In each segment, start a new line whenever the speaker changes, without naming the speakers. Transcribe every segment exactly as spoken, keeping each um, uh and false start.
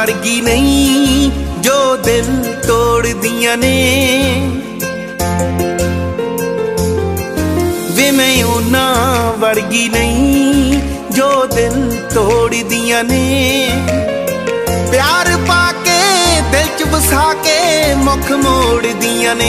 वर्गी नहीं जो दिल तोड़ दिया ने। वे मैं उन्हां वर्गी नहीं जो दिल तोड़ दिया ने। प्यार पाके दिल च वसा के मुख मोड़ दिया ने।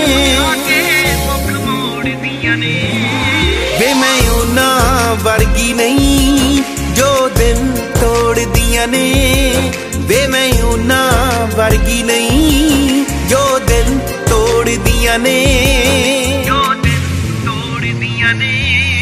वे मैं उन्हां वर्गी नहीं जो दिल तोड़ दिया ने। वे मैं उन्हां वर्गी नहीं जो दिल तोड़ दिया ने। जो दिल तोड़ दिया ने।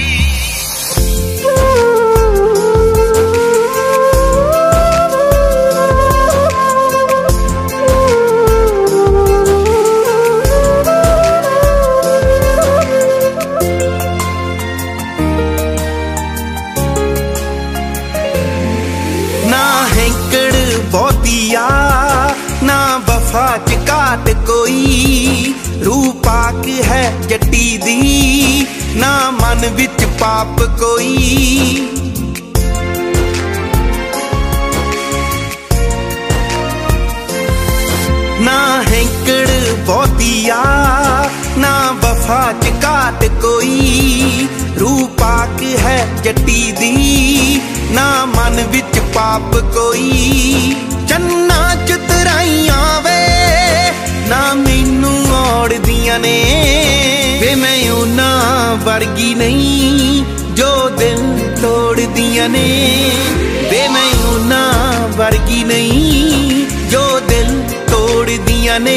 बहुतिया ना वफा च घाट कोई। रूह पाक है जट्टी दी ना मन विच पाप कोई। ना हैंकड़ बहुतिया ना वफा च घाट कोई। रूह पाक है जट्टी दी ना मन विच पाप कोई। चन्ना च तराइयां वे ना मैनू औड़ दिया ने। वे मैं उन्हां वर्गी नहीं जो दिल तोड़ दिया ने। वे मैं उन्हां वर्गी नहीं जो दिल तोड़ दिया ने।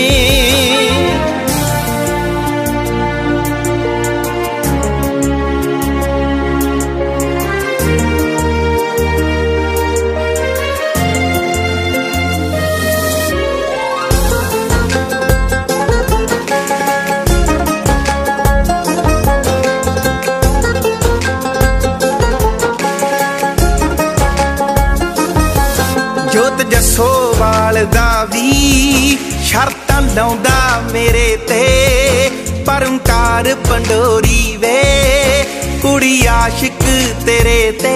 जोत जसोवाल दा वी शर्तां लाउंदा मेरे ते। परंकार पंडोरी वे कुड़ी आशिक तेरे ते।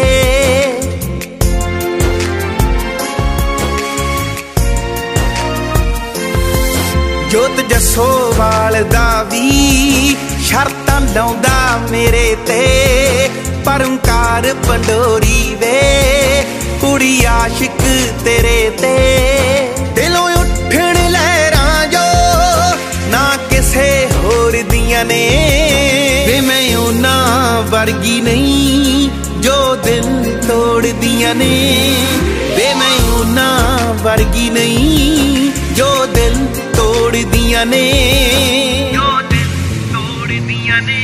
जोत जसोवाल दा वी शर्तां लाउंदा मेरे ते। परंकार पंडोरी वे कुड़ी आशिक तेरे ते। दिलों उठण लहरां जो ना किसे होर दियां ने। वे मैं उन्हां वर्गी नहीं जो दिल तोड़ दिया ने। वे मैं उन्हां वर्गी नहीं जो दिल तोड़ दिया ने। जो दिल तोड़ दिया ने।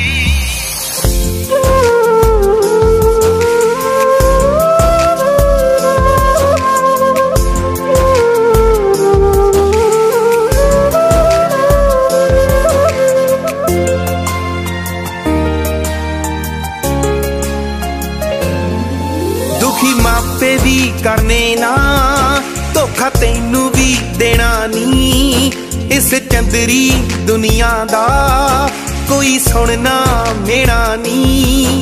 दुखी मापे भी करने ना धोखा तैनू भी देना नी। इस चंदरी दुनिया दा कोई सुनना मेरा नी।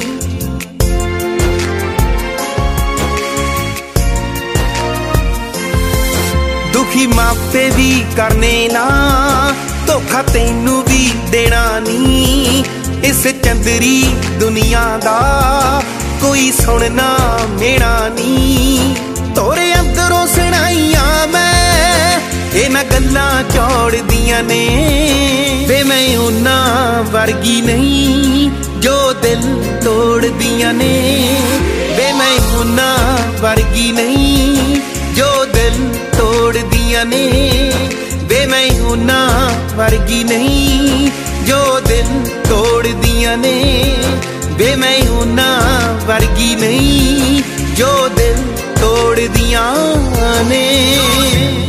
दुखी मापे भी करने ना धोखा तैनू भी देना नी। इस चंदरी दुनिया दा कोई सुनना मेरा नी। तोरे अंदरों सुनाइया मैं इन्हां गल्लां चौड़ दियां ने। वे मैं उन्हां वर्गी नहीं जो दिल तोड़ दियां ने। वे मैं उन्हां वर्गी नहीं जो दिल तोड़ दियां ने। वे मैं उन्हां वर्गी नहीं जो दिल तोड़ दियां ने। वे मैं उन्हां वर्गी नहीं जो दिल तोड़ दियां ने।